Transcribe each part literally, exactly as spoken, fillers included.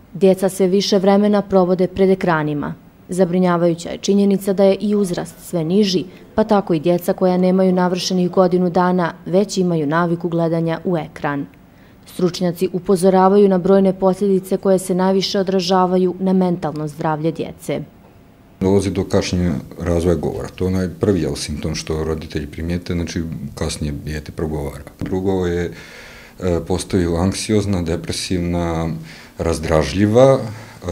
Djeca sve više vremena provode pred ekranima. Zabrinjavajuća je činjenica da je i uzrast sve niži, pa tako i djeca koja nemaju navršenih godinu dana već imaju naviku gledanja u ekran. Stručnjaci upozoravaju na brojne posljedice koje se najviše odražavaju na mentalno zdravlje djece. Dolazi do kašnjenja razvoja govora. To je onaj prvi simptom što roditelji primijete, znači kasnije dijete progovara. Drugo je postaju anksiozna, depresivna, razdražljiva,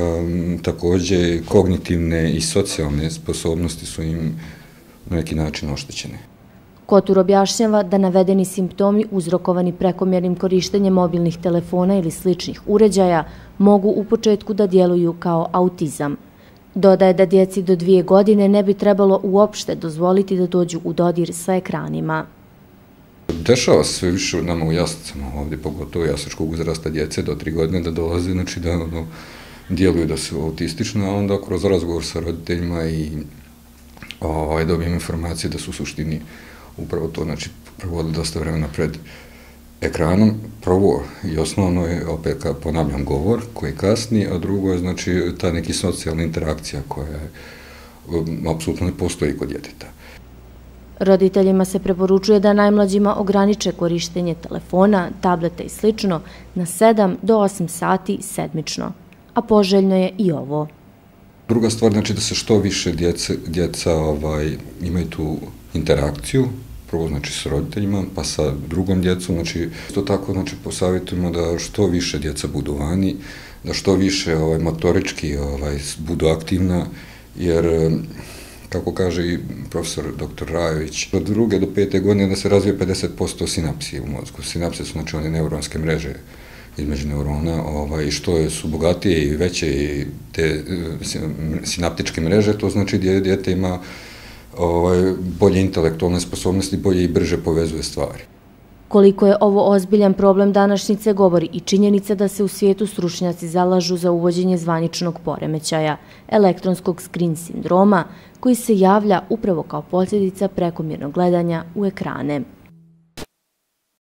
također kognitivne i socijalne sposobnosti su im na neki način oštećene. Kotur objašnjava da navedeni simptomi uzrokovani prekomjernim korištenjem mobilnih telefona ili sličnih uređaja mogu u početku da djeluju kao autizam. Dodaje da djeci do dvije godine ne bi trebalo uopšte dozvoliti da dođu u dodir sa ekranima. Dešava se sve više nama u jaslicama ovdje, pogotovo jasačkog uzrasta djece do tri godine da dolaze, znači da ono, djeluju da su autistični, a onda kroz razgovor sa roditeljima i ovaj, dobijem informacije da su u suštini upravo to, znači provodili dosta vremena pred ekranom. Prvo i osnovno je, opet ponavljam, govor koji kasni, a drugo je znači ta neki socijalna interakcija koja je, apsolutno ne postoji kod djeteta. Roditeljima se preporučuje da najmlađima ograniče korištenje telefona, tableta i slično na sedam do osam sati sedmično, a poželjno je i ovo. Druga stvar, znači da se što više djece, djeca ovaj, imaju tu interakciju, prvo znači s roditeljima, pa sa drugom djecom, znači isto tako znači posavjetujemo da što više djeca budu vani, da što više ovaj, motorički ovaj, budu aktivna, jer kako kaže i profesor doktor Rajović, od druge do pete godine da se razvije pedeset posto sinapsi u mozgu. Sinapse su znači one neuronske mreže između neurona, ovaj, što su bogatije i veće i te sinaptičke mreže, to znači da dijete ima ovaj, bolje intelektualne sposobnosti, bolje i brže povezuje stvari. Koliko je ovo ozbiljan problem današnjice govori i činjenica da se u svijetu stručnjaci zalažu za uvođenje zvaničnog poremećaja, elektronskog screen sindroma, koji se javlja upravo kao posljedica prekomjernog gledanja u ekrane.